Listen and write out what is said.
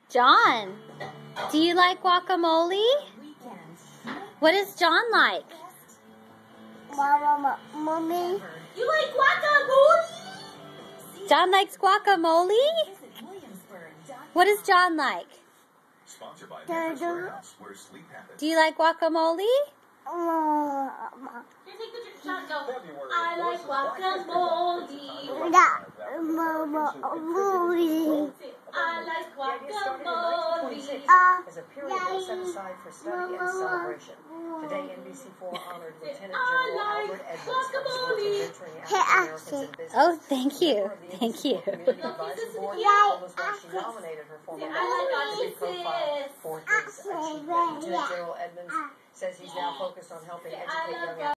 John, do you like guacamole? What does John like? Mommy. You like guacamole? John likes guacamole? What does John like? Do you like guacamole? Here, take the John, go. I like guacamole. I like guacamole. As a period was set aside for study and celebration. Today, NBC4 honored Lieutenant General Albert Edwards for his work in mentoring African Americans in business. Oh, thank you. Thank you. Community Advisory Board told us why she nominated her former boss to be profiled for his achievement. Lieutenant General Edwards says he's now focused on helping educate young